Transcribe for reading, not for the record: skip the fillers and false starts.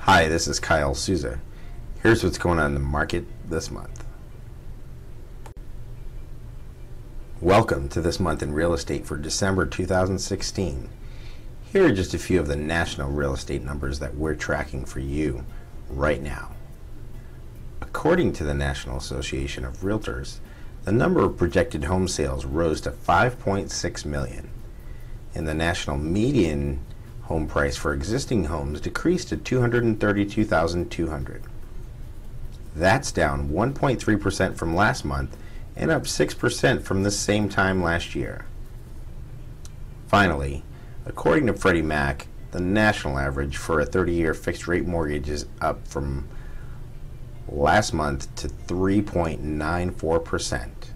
Hi, this is Kyle Souza. Here's what's going on in the market this month. Welcome to This Month in Real Estate for December 2016. Here are just a few of the national real estate numbers that we're tracking for you right now. According to the National Association of Realtors, the number of projected home sales rose to 5.6 million, and the national median home price for existing homes decreased to $232,200. That's down 1.3% from last month and up 6% from the same time last year. Finally, according to Freddie Mac, the national average for a 30-year fixed-rate mortgage is up from last month to 3.94%.